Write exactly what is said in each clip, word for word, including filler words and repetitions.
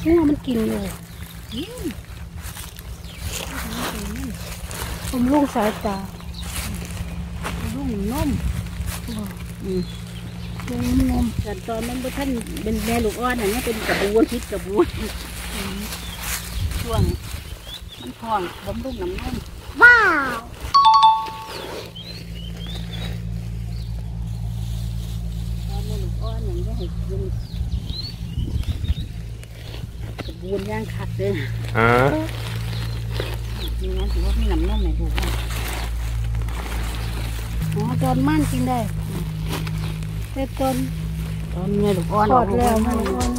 หัวมันกินเลยผมลุงสายตาลุงนมลุงนมแต่ตอนนั้นท่านเป็นแม่ลูกอ้อนอย่างนี้เป็นกระบวนคิดกระบวนช่วงมันพองบำรุงน้ำนมว้าวตอนแม่ลูกอ้อนอย่างนี้ให้กินกระบวนย่างขัดเลยอ่านี่นะถือว่ามีน้ำนมไหนดูว่าอ๋อตอนมั่นกินได้แต่ตอนตอนแม่ลูกอ้อนทอดแล้วแม่ลูกอ้อน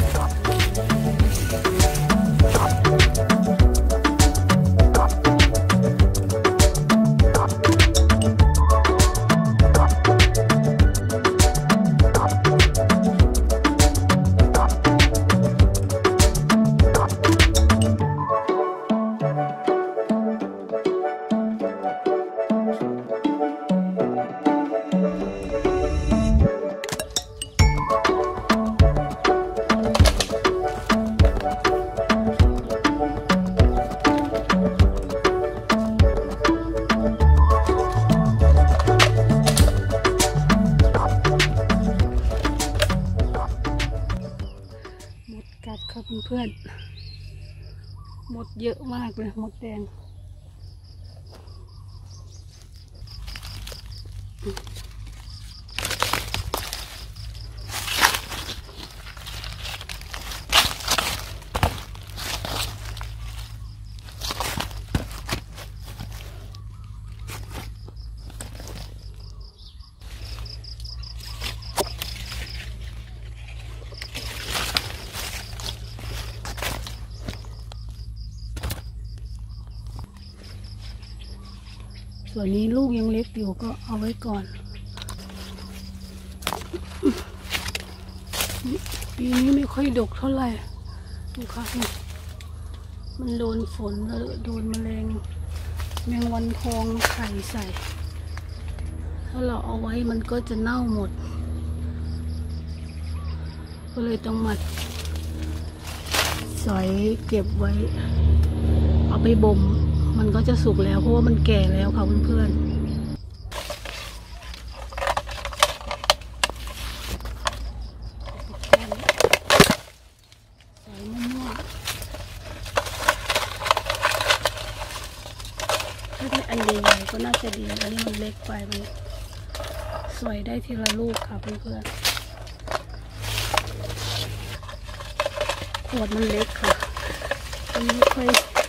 กัดครับเพื่อนๆหมดเยอะมากเลยหมดแดงส่วนนี้ลูกยังเล็กอยู่ก็เอาไว้ก่อนปีนี้ไม่ค่อยดกเท่าไหร่ดูค่ะมันโดนฝนแล้วโดนแมลงแมงวันทองไข่ใส่ถ้าเราเอาไว้มันก็จะเน่าหมดก็เลยต้องมาสอยเก็บไว้เอาไปบ่มมันก็จะสุกแล้วเพราะว่ามันแก่แล้วค่ะเพื่อนๆใส่มั่วๆถ้าได้อันใหญ่ๆก็น่าจะดีอันนี้มันเล็กไปมันสวยได้ทีละลูกค่ะเพื่อนๆขวดมันเล็กค่ะมันไม่ค่อย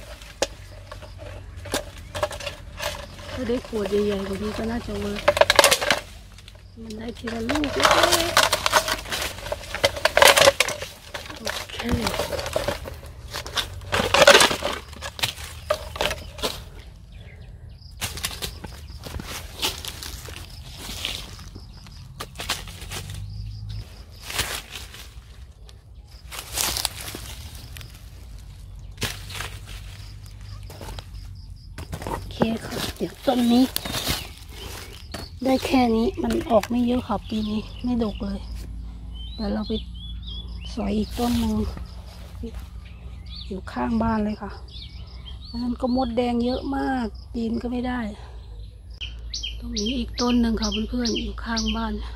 ถ้าได้ขวดใหญ่ๆกว่านี้ก็น่าจะเวิร์กมันได้ทีละลูกเล็กๆโอเคโอเคค่ะเดี๋ยวต้นนี้ได้แค่นี้มันออกไม่เยอะค่ะปีนี้ไม่ดกเลยเดี๋ยวเราไปสอยอีกต้นหนึ่งอยู่ข้างบ้านเลยค่ะอันนั้นก็มดแดงเยอะมากปีนก็ไม่ได้ตรงนี้อีกต้นหนึ่งค่ะเพื่อนๆอยู่ข้างบ้าน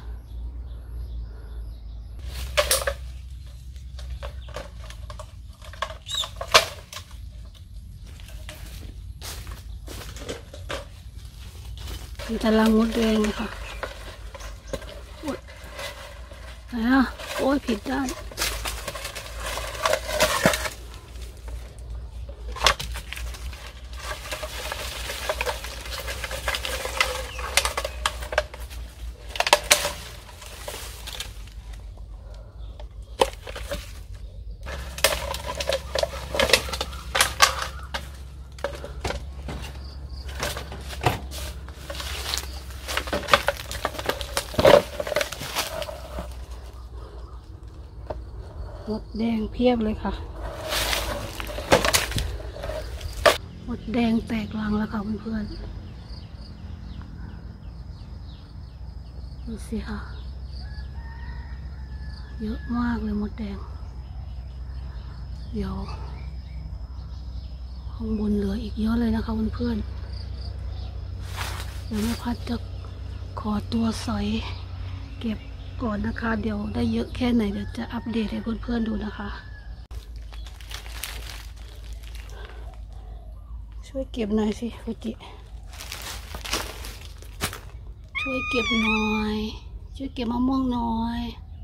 เป็นตารางมดแดงเลยค่ะโอ๊ยไหนอ่ะโอ้ยผิดด้านมดแดงเพียบเลยค่ะมดแดงแตกรังแล้วค่ะเพื่อนๆดูสิค่ะเยอะมากเลยมดแดงเดี๋ยวข้างบนเหลืออีกเยอะเลยนะคะเพื่อนๆเดี๋ยวแม่พัดจะขอตัวสอยเก็บก่อนนะคะเดี๋ยวได้เยอะแค่ไหนเดี๋ยวจะอัปเดตให้เพื่อนๆดูนะคะช่วยเก็บหน่อยสิฟูจิช่วยเก็บหน่อยช่วยเก็บมะม่วงหน่อย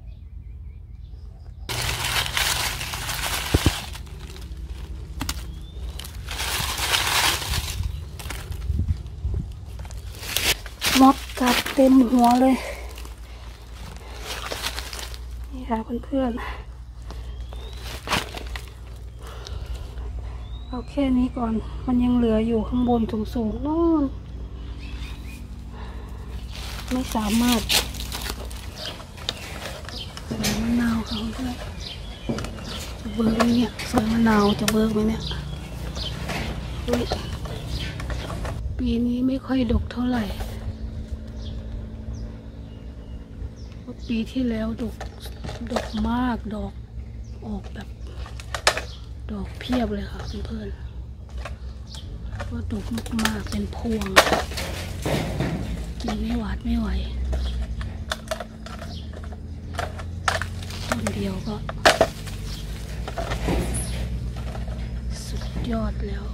มดกัดเต็มหัวเลยนี่ค่ะเพื่อนๆเอาแค่นี้ก่อนมันยังเหลืออยู่ข้างบนสูงๆโน่นไม่สามารถสอยมะนาวค่ะเพื่อนจะเบิร์กไหมเนี่ยสอยมะนาวจะเบิร์กไหมเนี่ยปีนี้ไม่ค่อยดกเท่าไหร่ปีที่แล้วดกดกมากดอกออกแบบดอกเพียบเลยค่ะเพื่อนๆก็ดกมากๆเป็นพวงกินไม่หวาดไม่ไหวต้นเดียวก็สุดยอดแล้ว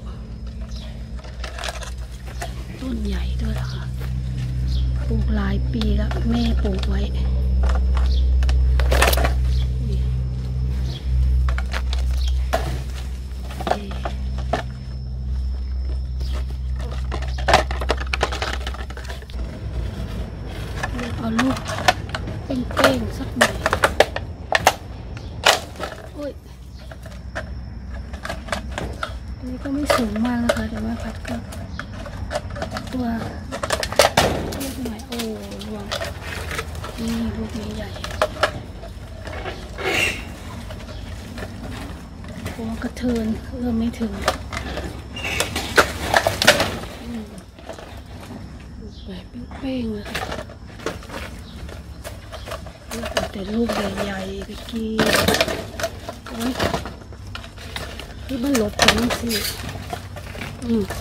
ต้นใหญ่ด้วยนะคะปลูกหลายปีแล้วแม่ปลูกไว้เอาลูกเป้งๆสักหน่อยโอ้ยอันนี้ก็ไม่สูงมากนะคะแต่ว่าพัดก็ตัวลูกใหม่โอ้รวงนี่ลูกนี้ใหญ่หัวกระเทินเริ่มไม่ถึงแบบเป้งๆเลยแต่ลูกใหญ่ๆไปกินโอ้ยที่มันหลบกันสิอืม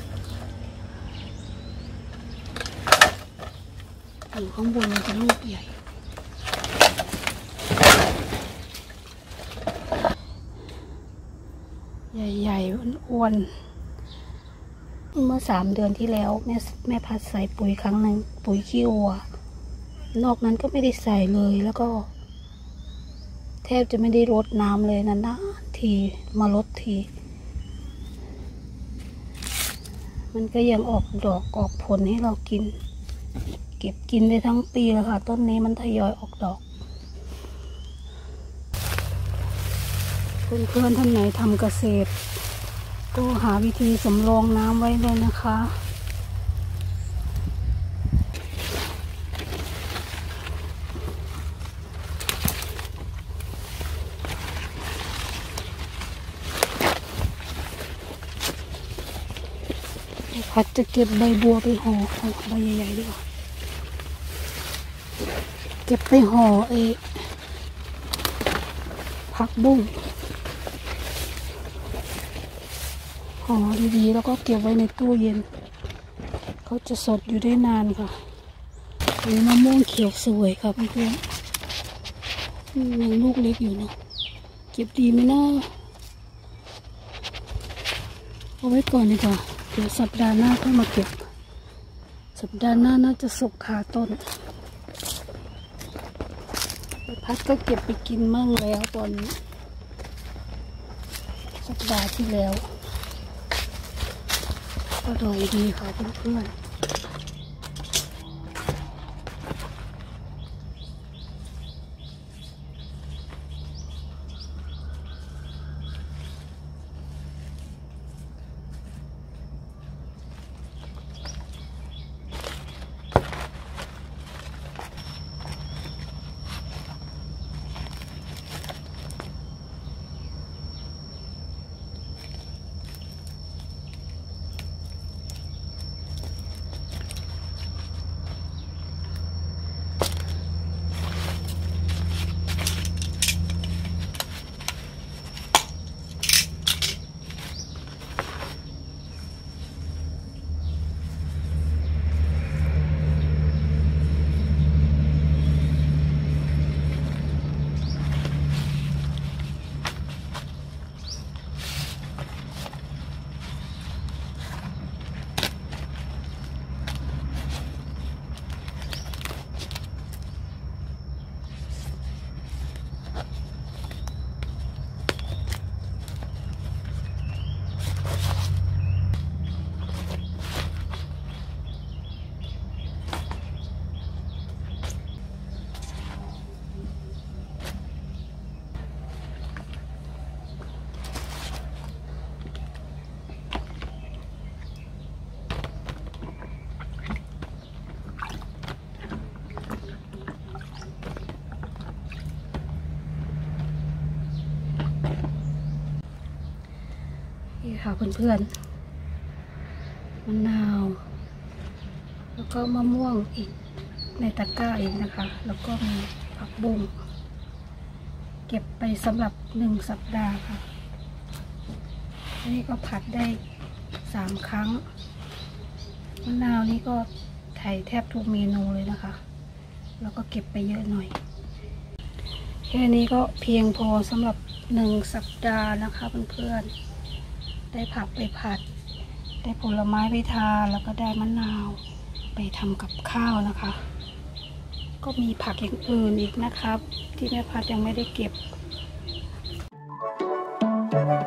อยู่ข้างบนมันจะลูกใหญ่ใหญ่ๆอ้วนๆเมื่อสามเดือนที่แล้วแม่แม่พัดใส่ปุ๋ยครั้งหนึ่งปุ๋ยขี้วัวนอกนั้นก็ไม่ได้ใส่เลยแล้วก็แทบจะไม่ได้รดน้ำเลยนะนะทีมารดทีมันก็ยังออกดอกออกผลให้เรากินเก็บกินได้ทั้งปีแล้วค่ะต้นนี้มันทยอยออกดอกเพื่อนๆท่านไหนทำเกษตรก็หาวิธีสำรองน้ำไว้เลยนะคะพัดจะเก็บใบบัวไปห่อเอาใบใหญ่ๆดีกว่าเก็บไปห่อเอผักบุ้งห่อดีๆแล้วก็เก็บไว้ในตู้เย็นเขาจะสดอยู่ได้นานค่ะมีมะม่วงเขียวสวยค่ะเพื่อนๆยังลูกเล็กอยู่เนาะเก็บดีไหมเนาะเอาไว้ก่อนดีกว่าเดี๋ยวสัปดาห์หน้าค่อยมาเก็บสัปดาห์หน้าน่าจะสุกคาต้นพัดก็เก็บไปกินมั่งแล้วตอนสัปดาห์ที่แล้วอร่อยดีค่ะเพื่อนๆค่ะเพื่อนๆมะนาวแล้วก็มะม่วงอีกในตะกร้าอีกนะคะแล้วก็มีผักบุ้งเก็บไปสำหรับหนึ่งสัปดาห์ค่ะอันนี้ก็ผัดได้สามครั้งมะนาวนี่ก็ไถ่แทบทุกเมนูเลยนะคะแล้วก็เก็บไปเยอะหน่อยแค่นี้ก็เพียงพอสำหรับหนึ่งสัปดาห์นะคะเพื่อนๆได้ผักไปผัดได้ผลไม้ไปทานแล้วก็ได้มะนาวไปทำกับข้าวนะคะก็มีผักอย่างอื่นอีกนะครับที่แม่พัดยังไม่ได้เก็บ